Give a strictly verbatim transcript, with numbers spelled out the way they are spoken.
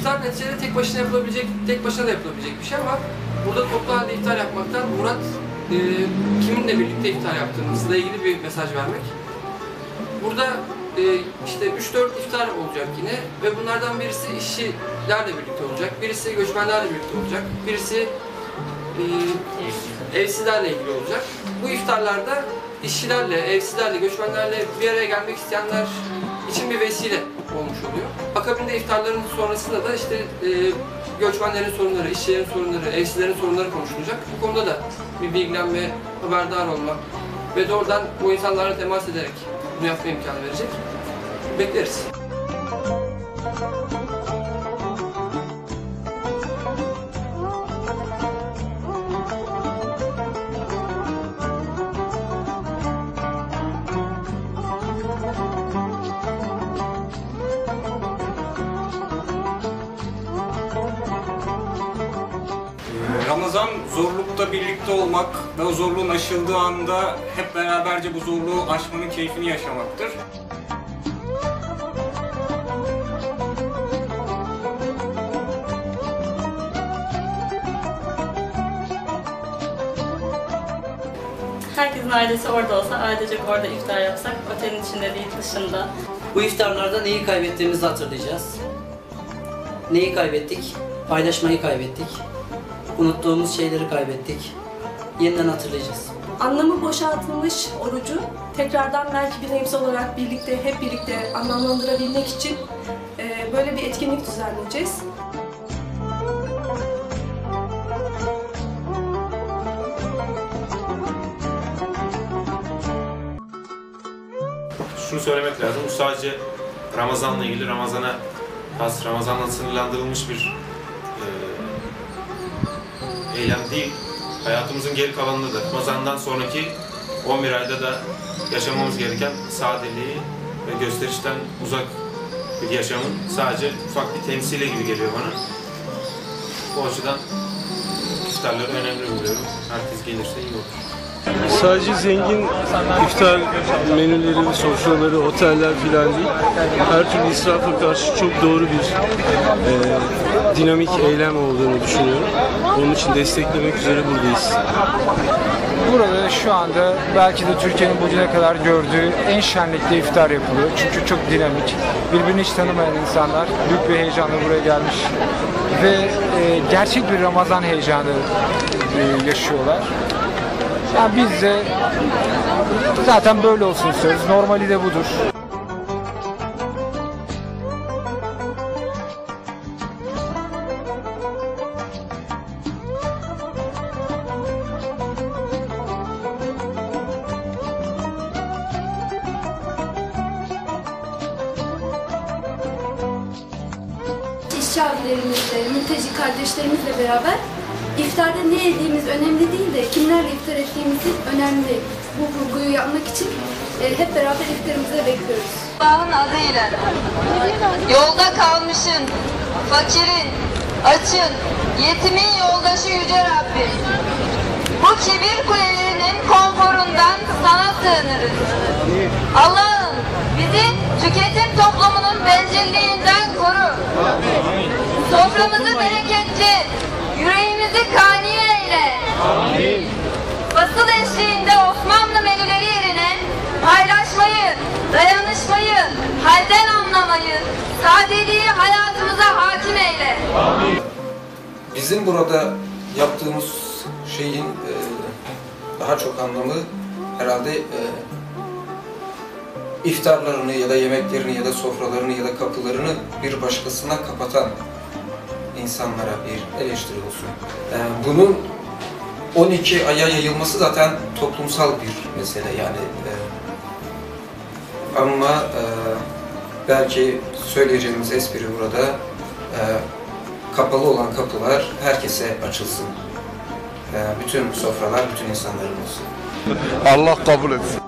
iftar neticede tek başına yapılabilecek, tek başına da yapılabilecek bir şey ama burada toplu halde iftar yapmaktan murat e, kiminle birlikte iftar yaptığımızla ilgili bir mesaj vermek. Burada e, işte üç dört iftar olacak yine ve bunlardan birisi işçilerle birlikte olacak, birisi göçmenlerle birlikte olacak, birisi e, evsizlerle ilgili olacak. Bu iftarlarda işçilerle, evsizlerle, göçmenlerle bir araya gelmek isteyenler için bir vesile olmuş oluyor. Akabinde iftarların sonrasında da işte e, göçmenlerin sorunları, işçilerin sorunları, evsizlerin sorunları konuşulacak. Bu konuda da bir bilgilenme, haberdar olma ve doğrudan bu insanlarla temas ederek bunu yapma imkanı verecek. Bekleriz. Ramazan zorlukta birlikte olmak ve o zorluğun aşıldığı anda hep beraberce bu zorluğu aşmanın keyfini yaşamaktır. Herkesin ailesi orada olsa, ailecek orada iftar yapsak, otelin içinde değil dışında. Bu iftarlarda neyi kaybettiğimizi hatırlayacağız. Neyi kaybettik? Paylaşmayı kaybettik. Unuttuğumuz şeyleri kaybettik. Yeniden hatırlayacağız. Anlamı boşaltılmış orucu tekrardan belki bir nebze olarak birlikte, hep birlikte anlamlandırabilmek için e, böyle bir etkinlik düzenleyeceğiz. Şunu söylemek lazım, bu sadece Ramazan'la ilgili, Ramazan'a has, Ramazan'la sınırlandırılmış bir e, eylem değil. Hayatımızın geri kalanında da, Ramazan'dan sonraki on bir ayda da yaşamamız gereken sadeliği ve gösterişten uzak bir yaşamın sadece ufak bir temsili gibi geliyor bana. Bu açıdan iftarları önemli buluyorum. Herkes gelirse iyi olur. Sadece zengin iftar menüleri, sofraları, oteller filan değil, her türlü israfa karşı çok doğru bir e, dinamik eylem olduğunu düşünüyorum. Onun için desteklemek üzere buradayız. Burada şu anda belki de Türkiye'nin bugüne kadar gördüğü en şenlikli iftar yapılıyor. Çünkü çok dinamik, birbirini hiç tanımayan insanlar büyük bir heyecanla buraya gelmiş ve e, gerçek bir Ramazan heyecanı e, yaşıyorlar. Yani biz de zaten böyle olsun istiyoruz. Normali de budur. İşçi abilerimizle, mülteci kardeşlerimizle beraber İftarda ne yediğimiz önemli değil de kimlerle iftar ettiğimiz önemli. Bu vurguyu yapmak için e, hep beraber iftarımıza bekliyoruz. Allah'ın adıyla yolda kalmışın, fakirin, açın, yetimin yoldaşı Yüce Rabbim. Bu kibir kulelerinin konforundan sana sığınırız. Allah'ım bizi tüketim toplumunun bencilliğinden koru. Soframızı bereketli, yüreğimizi kaniye eyle. Amin. Basıl eşliğinde Osmanlı menüleri yerine paylaşmayı, dayanışmayı, halden anlamayı, sadeliği hayatımıza hakim eyle. Amin. Bizim burada yaptığımız şeyin e, daha çok anlamı herhalde e, iftarlarını ya da yemeklerini ya da sofralarını ya da kapılarını bir başkasına kapatan insanlara bir eleştiri olsun. Ee, bunun on iki aya yayılması zaten toplumsal bir mesele yani. E, ama e, belki söyleyeceğimiz espri burada e, kapalı olan kapılar herkese açılsın. E, bütün sofralar bütün insanların olsun. Allah kabul etsin.